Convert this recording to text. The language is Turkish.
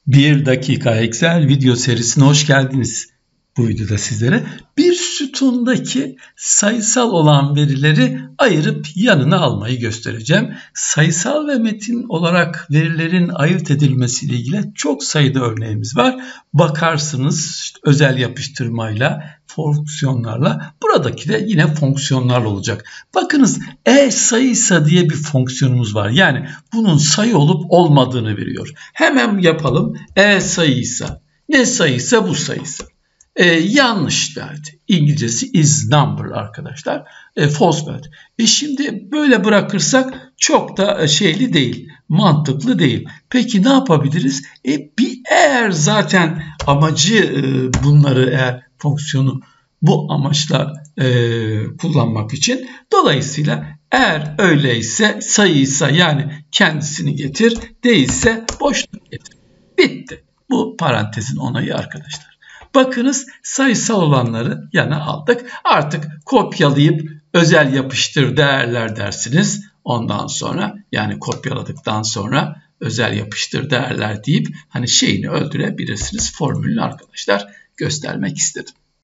1 dakika Excel video serisine hoş geldiniz. Bu videoda sizlere bir sütundaki sayısal olan verileri ayırıp yanına almayı göstereceğim. Sayısal ve metin olarak verilerin ayırt edilmesiyle ilgili çok sayıda örneğimiz var. Bakarsınız işte özel yapıştırmayla, fonksiyonlarla. Buradaki de yine fonksiyonlarla olacak. Bakınız sayıysa diye bir fonksiyonumuz var. Yani bunun sayı olup olmadığını veriyor. Hemen yapalım. Sayıysa. Ne sayıysa bu sayısı. Yanlış verdi. İngilizcesi is number arkadaşlar. False verdi. Şimdi böyle bırakırsak çok da şeyli değil. Mantıklı değil. Peki ne yapabiliriz? Eğer zaten amacı bunları eğer fonksiyonu bu amaçlar kullanmak için. Dolayısıyla eğer öyleyse sayıysa yani kendisini getir. Değilse boşluk getir. Bitti. Bu parantezin onayı arkadaşlar. Bakınız sayısal olanları yana aldık. Artık kopyalayıp özel yapıştır değerler dersiniz. Ondan sonra yani kopyaladıktan sonra özel yapıştır değerler deyip hani şeyini öldürebilirsiniz. Formülünü arkadaşlar göstermek istedim.